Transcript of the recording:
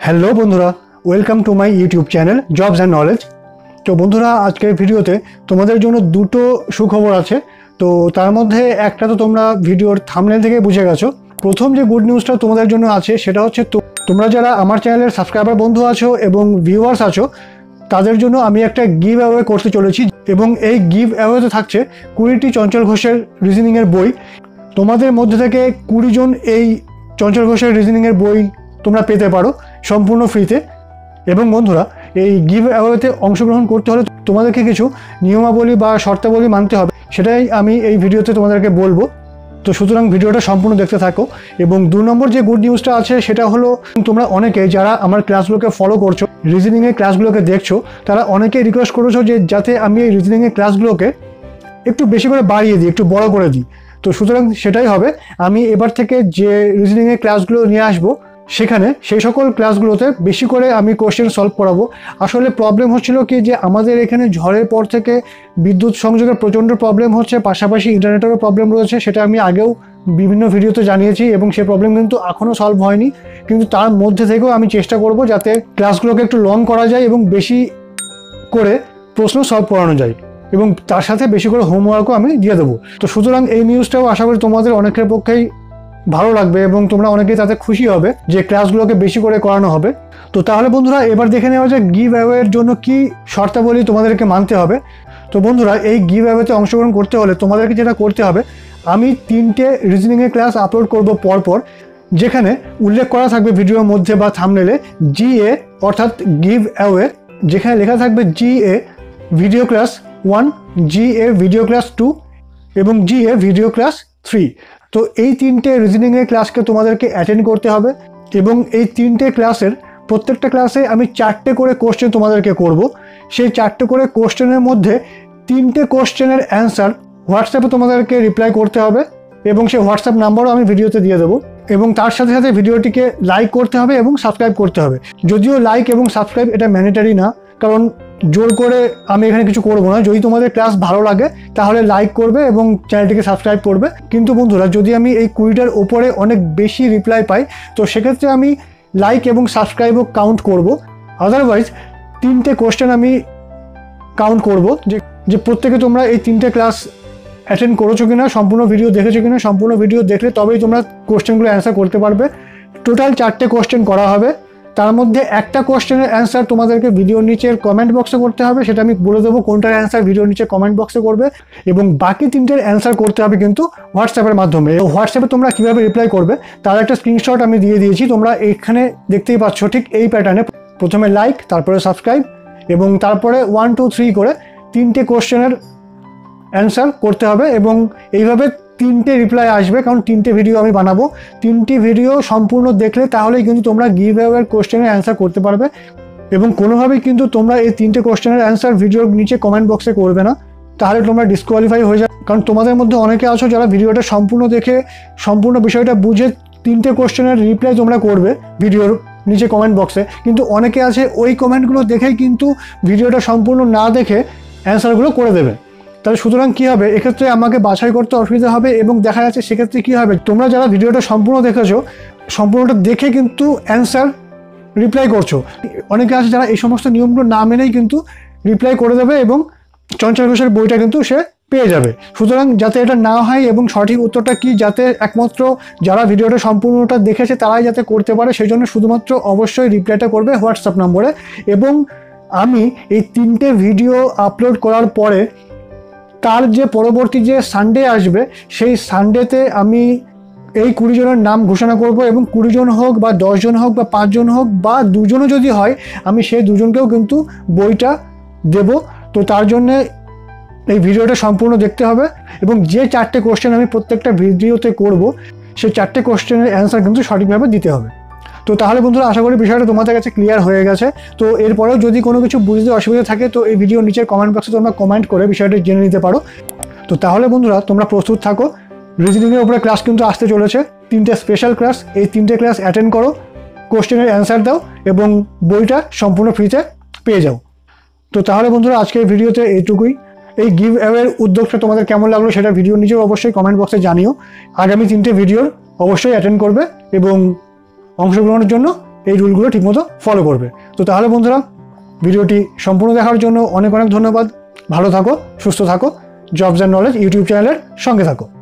Hello বন্ধুরা, welcome to my YouTube channel jobs and knowledge. তো বন্ধুরা, আজকের ভিডিওতে তোমাদের জন্য দুটো সুখবর আছে। তো তার মধ্যে একটা তো তোমরা ভিডিওর থাম্বনেল থেকে বুঝে গেছো। প্রথম যে গুড নিউজটা তোমাদের জন্য আছে সেটা হচ্ছে তোমরা যারা আমার চ্যানেলের সাবস্ক্রাইবার বন্ধু আছো এবং ভিউয়ার্স আছো, তাদের জন্য আমি একটা গিভ অ্যাওয়ে করতে চলেছি এবং এই গিভ অ্যাওয়েতে থাকছে 20টি চঞ্চল ঘোষের রিজনিংয়ের বই। তোমাদের মধ্যে থেকে 20 জন এই চঞ্চল ঘোষের রিজনিংয়ের বই তোমরা পেতে পারো সম্পূর্ণ ফ্রিতে। এবং বন্ধুরা, এই গিভ অ্যাওয়েতে অংশগ্রহণ করতে হলে তোমাদেরকে কিছু নিয়মাবলী বা শর্তাবলী মানতে হবে, সেটাই আমি এই ভিডিওতে তোমাদেরকে বলবো। তো সুতরাং ভিডিওটা সম্পূর্ণ দেখতে থাকো। এবং 2 নম্বর যে গুড নিউজটা আছে সেটা হলো, তোমরা অনেকে যারা আমার ক্লাসগুলোকে ফলো করছো, রিজনিংয়ের ক্লাসগুলোকে দেখছো, তারা অনেকেই রিকোয়েস্ট করেছো যে যাতে আমি এই রিজনিংয়ের ক্লাসগুলোকে একটু বেশি করে বাড়িয়ে দিই, একটু বড় করে দিই। তো সুতরাং সেটাই হবে। আমি এবার থেকে যে রিজনিংয়ের ক্লাসগুলো নিয়ে আসবো, সেখানে সেই সকল ক্লাসগুলোতে বেশি করে আমি কোশ্চেন সলভ করাবো। আসলে প্রবলেম হচ্ছিল কি, যে আমাদের এখানে ঝড়ের পর থেকে বিদ্যুৎ সংযোগের প্রচণ্ড প্রবলেম হচ্ছে, পাশাপাশি ইন্টারনেটেরও প্রবলেম রয়েছে। সেটা আমি আগেও বিভিন্ন ভিডিওতে জানিয়েছি এবং সেই প্রবলেম কিন্তু এখনও সলভ হয়নি। কিন্তু তার মধ্যে থেকেও আমি চেষ্টা করব যাতে ক্লাসগুলোকে একটু লং করা যায় এবং বেশি করে প্রশ্ন সলভ করানো যায়, এবং তার সাথে বেশি করে হোমওয়ার্কও আমি দিয়ে দেবো। তো সুতরাং এই নিউজটাও আশা করি তোমাদের অনেকের পক্ষেই ভালো লাগবে এবং তোমরা অনেকেই তাতে খুশি হবে যে ক্লাসগুলোকে বেশি করে করানো হবে। তো তাহলে বন্ধুরা, এবার দেখে নেওয়া যায় গিভ অ্যাওয়ের জন্য কি শর্তাবলী তোমাদেরকে মানতে হবে। তো বন্ধুরা, এই গিভ অ্যাওয়েতে অংশগ্রহণ করতে হলে তোমাদেরকে যেটা করতে হবে, আমি 3টে রিজনিংয়ের ক্লাস আপলোড করব পরপর, যেখানে উল্লেখ করা থাকবে ভিডিওর মধ্যে বা থাম্বনেলে জিএ অর্থাৎ গিভ অ্যাওয়ে, যেখানে লেখা থাকবে GA video class 1, GA video class 2 এবং জিএ ভিডিও ক্লাস 3। তো এই 3টে রিজনিংয়ের ক্লাসকে তোমাদেরকে অ্যাটেন্ড করতে হবে এবং এই 3টে ক্লাসের প্রত্যেকটা ক্লাসে আমি 4টে করে কোশ্চেন তোমাদেরকে করব। সেই 4টে করে কোশ্চেনের মধ্যে 3টে কোশ্চেনের অ্যান্সার হোয়াটসঅ্যাপে তোমাদেরকে রিপ্লাই করতে হবে এবং সেই হোয়াটসঅ্যাপ নাম্বারও আমি ভিডিওতে দিয়ে দেবো। এবং তার সাথে সাথে ভিডিওটিকে লাইক করতে হবে এবং সাবস্ক্রাইব করতে হবে। যদিও লাইক এবং সাবস্ক্রাইব এটা ম্যান্ডেটারি না, কারণ জোর করে আমি এখানে কিছু করবো না। যদি তোমাদের ক্লাস ভালো লাগে তাহলে লাইক করবে এবং চ্যানেলটিকে সাবস্ক্রাইব করবে। কিন্তু বন্ধুরা, যদি আমি এই 20টার ওপরে অনেক বেশি রিপ্লাই পাই, তো সেক্ষেত্রে আমি লাইক এবং সাবস্ক্রাইবও কাউন্ট করব। আদারওয়াইজ 3টে কোশ্চেন আমি কাউন্ট করব, যে প্রত্যেকে তোমরা এই 3টে ক্লাস অ্যাটেন্ড করেছো কিনা, সম্পূর্ণ ভিডিও দেখেছো কিনা। সম্পূর্ণ ভিডিও দেখলে তবেই তোমরা কোশ্চেনগুলো অ্যান্সার করতে পারবে। টোটাল 4টে কোশ্চেন করা হবে, তার মধ্যে একটা কোশ্চেনের অ্যান্সার তোমাদেরকে ভিডিওর নিচের কমেন্ট বক্সে করতে হবে। সেটা আমি বলে দেবো কোনটার অ্যান্সার ভিডিওর নিচে কমেন্ট বক্সে করবে, এবং বাকি 3টের অ্যান্সার করতে হবে কিন্তু হোয়াটসঅ্যাপের মাধ্যমে। হোয়াটসঅ্যাপে তোমরা কীভাবে রিপ্লাই করবে তার একটা স্ক্রিনশট আমি দিয়ে দিয়েছি। তোমরা এখানে দেখতেই পাচ্ছ, ঠিক এই প্যাটার্নে প্রথমে লাইক, তারপরে সাবস্ক্রাইব এবং তারপরে 1, 2, 3 করে 3টে কোশ্চেনের অ্যান্সার করতে হবে। এবং এইভাবে 3টে রিপ্লাই আসবে, কারণ 3টে ভিডিও আমি বানাবো। 3টি ভিডিও সম্পূর্ণ দেখলে তাহলেই কিন্তু তোমরা গিভ অ্যাওয়ের কোশ্চেনের অ্যান্সার করতে পারবে। এবং কোনোভাবেই কিন্তু তোমরা এই 3টে কোশ্চেনের অ্যান্সার ভিডিওর নিচে কমেন্ট বক্সে করবে না, তাহলে তোমরা ডিসকোয়ালিফাই হয়ে যাবে। কারণ তোমাদের মধ্যে অনেকে আছো যারা ভিডিওটা সম্পূর্ণ দেখে সম্পূর্ণ বিষয়টা বুঝে 3টে কোশ্চেনের রিপ্লাই তোমরা করবে ভিডিওর নিচে কমেন্ট বক্সে, কিন্তু অনেকে আছে ওই কমেন্টগুলো দেখেই কিন্তু ভিডিওটা সম্পূর্ণ না দেখে অ্যান্সারগুলো করে দেবে। তাহলে সুতরাং কী হবে, এক্ষেত্রে আমাকে বাছাই করতে অসুবিধা হবে। এবং দেখা যাচ্ছে সেক্ষেত্রে কী হবে, তোমরা যারা ভিডিওটা সম্পূর্ণ দেখেছো, সম্পূর্ণটা দেখে কিন্তু অ্যান্সার রিপ্লাই করছো, অনেকে আছে যারা এই সমস্ত নিয়মগুলো না মেনেই কিন্তু রিপ্লাই করে দেবে এবং চঞ্চল ঘোষের বইটা কিন্তু সে পেয়ে যাবে। সুতরাং যাতে এটা না হয় এবং সঠিক উত্তরটা কি, যাতে একমাত্র যারা ভিডিওটা সম্পূর্ণটা দেখেছে তারাই যাতে করতে পারে, সেই জন্য শুধুমাত্র অবশ্যই রিপ্লাইটা করবে হোয়াটসঅ্যাপ নম্বরে। এবং আমি এই 3টে ভিডিও আপলোড করার পরে তার যে পরবর্তী যে সানডে আসবে, সেই সানডেতে আমি এই 20 জনের নাম ঘোষণা করব। এবং 20 জন হোক বা 10 জন হোক বা 5 জন হোক বা 2 জনও যদি হয়, আমি সেই 2 জনকেও কিন্তু বইটা দেব। তো তার জন্যে এই ভিডিওটা সম্পূর্ণ দেখতে হবে এবং যে 4টে কোশ্চেন আমি প্রত্যেকটা ভিডিওতে করব, সেই 4টে কোশ্চেনের অ্যান্সার কিন্তু সঠিকভাবে দিতে হবে। তো তাহলে বন্ধুরা, আশা করি বিষয়টা তোমাদের কাছে ক্লিয়ার হয়ে গেছে। তো এরপরেও যদি কোনো কিছু বুঝতে অসুবিধা থাকে, তো এই ভিডিওর নিচের কমেন্ট বক্সে তোমরা কমেন্ট করে বিষয়টা জেনে নিতে পারো। তো তাহলে বন্ধুরা, তোমরা প্রস্তুত থাকো। রিজনিংয়ের উপরে ক্লাস কিন্তু আসতে চলেছে, 3টে স্পেশাল ক্লাস। এই 3টে ক্লাস অ্যাটেন্ড করো, কোশ্চেনের অ্যান্সার দাও এবং বইটা সম্পূর্ণ ফ্রিতে পেয়ে যাও। তো তাহলে বন্ধুরা, আজকের ভিডিওতে এইটুকুই। এই গিভ অ্যাওয়ের উদ্যোগটা তোমাদের কেমন লাগলো সেটা ভিডিওর নিচেও অবশ্যই কমেন্ট বক্সে জানিও। আগামী 3টে ভিডিওর অবশ্যই অ্যাটেন্ড করবে এবং অংশগ্রহণের জন্য এই রুলগুলো ঠিকমতো ফলো করবে। তো তাহলে বন্ধুরা, ভিডিওটি সম্পূর্ণ দেখার জন্য অনেক অনেক ধন্যবাদ। ভালো থাকো, সুস্থ থাকো, জবস অ্যান্ড নলেজ ইউটিউব চ্যানেলের সঙ্গে থাকো।